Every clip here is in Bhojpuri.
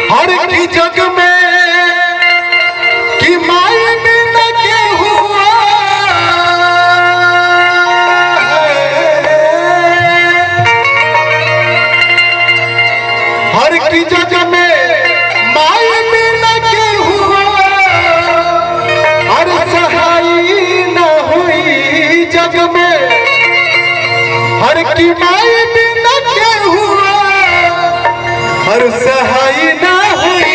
हर की जग में कि माई बिना के हुआ हर की जग में माई बिना के हुआ हर सहाय न हुई जग में हर की माई बिना के हुआ हर सहाय न हुई।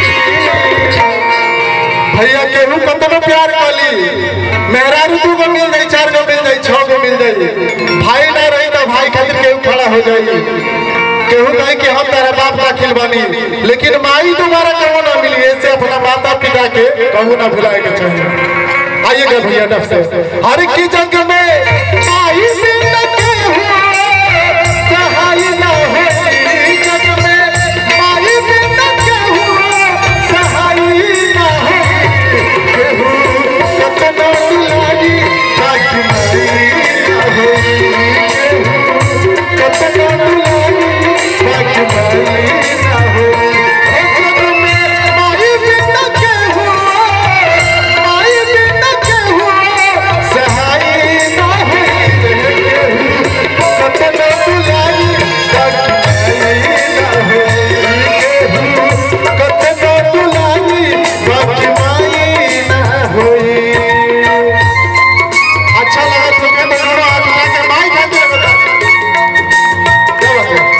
भैया केहू कतनो प्यार कली मेहरारू 2 गो मिल जाए 4 गो मिल जाए 6 गो मिल जाए भाई ना रही तो भाई खातिर केहू खड़ा हो जाए केहू कहे कि हम तेरा बाप दाखिल बनी लेकिन माई दोबारा कहू ना मिली ऐसे अपना माता पिता के कहू ना भुलाए के चाहिए। आइएगा भैया नफ से हर की जग में माई बिना के हुआ सहाय ना होई जग में माई बिना के हुआ सहाय ना होई केहू कतनो दुलारी ताकि माई ना होई केहू कतनो दुलारी ताकि माई ना होई जग में माई बिना के हुआ माई बिना के हुआ सहाय ना होई केहू कतनो दुलारी ताकि माई ना होई केहू कतनो दुलारी ताकि माई ना होई। अच्छा लगा तुम्हें दोनों हाथ उठा के माई खाते बता क्या बात है।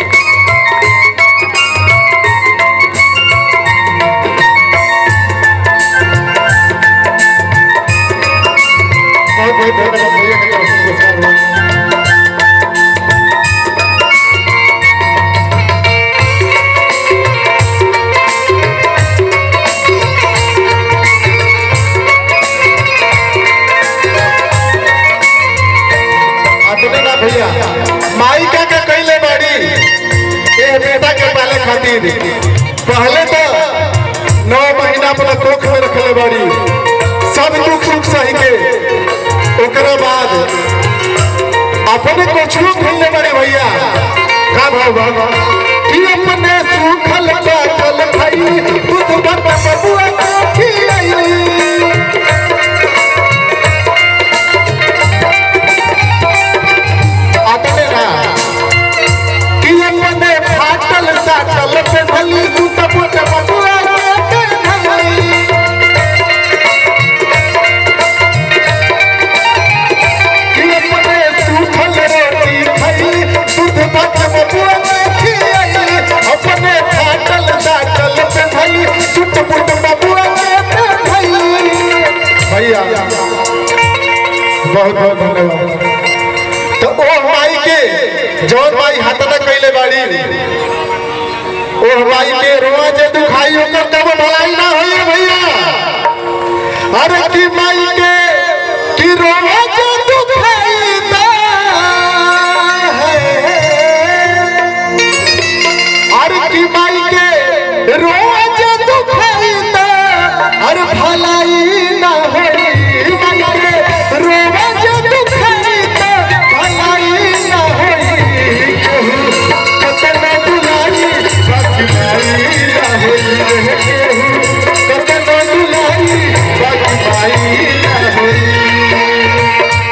बहुत बहुत धन्यवाद भैया के तरफ से पुरस्कार हुआ। अपने ना भैया माई का कैले बाड़ी ए बेटा के पाले खातिर पहले तो 9 महीना अपना कोख में रखले बाड़ी सब दुख सुख सही के ओकरा बाद अपने कोछुओ खोलने बाड़ी भैया का भाव कि अपने सुखल काटल भाई दूध भर बबुआ को खिलाई अपने ना कि अपने फाटल साटल पे भली दूध पुट बबुआ के खिलाई कि अपने सूखल रोटी खाई दूध भर बबुआ के खिलाई अपने फाटल साटल पे भली दूध पुट बबुआ के खिलाई। भैया बहुत बहुत धन्यवाद। तो ओ माई के जौन माई हाथना कैले बाड़ी ओ माई के रोआ जे दुखाई ओकर तब भलाई ना होई भैया। अरे की माई के की रोआ जे दुखाई दा है अरे की माई के रोआ जे दुखाई दा अरे भलाई ना होई माई के रोआ जे दुखाई दा भलाई ना होई केहू कतनो दुलारी बाकी माई ना होई केहू कतनो दुलारी बाकी माई ना होई।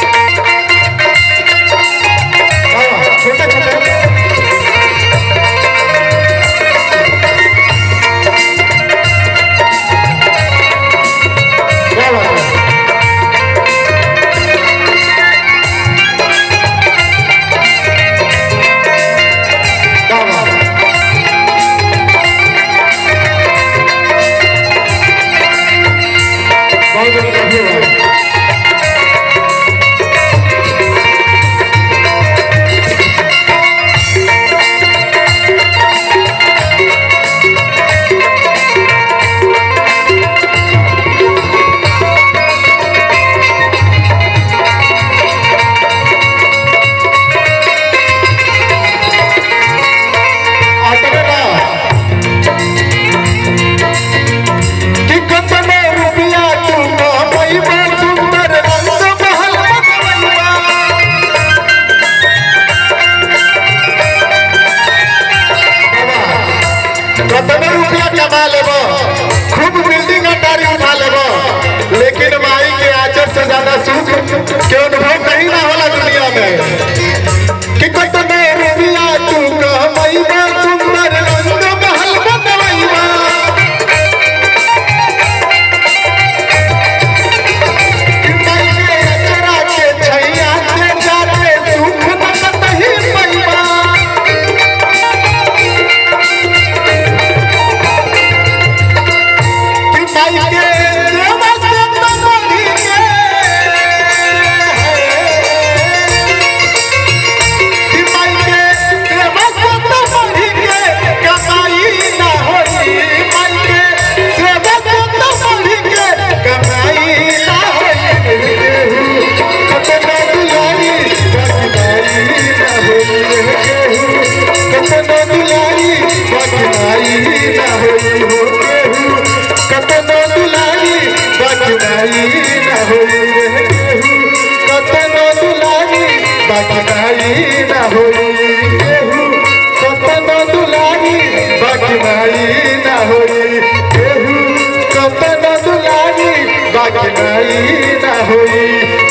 माई ना होई रे केहू कतनो दुलारी बाकी माई ना होई केहू कतनो दुलारी बाकी माई ना होई केहू कतनो दुलारी बाकी माई ना होई।